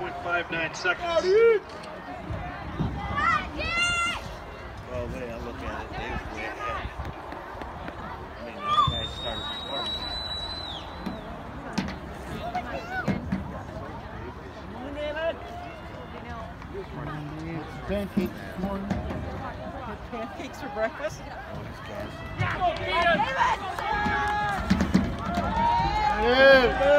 1.59 seconds. Well, the way I look at it, they was way ahead. I mean, the other guys started before me. Pancakes this morning. Pancakes for breakfast? All these guys. Yeah.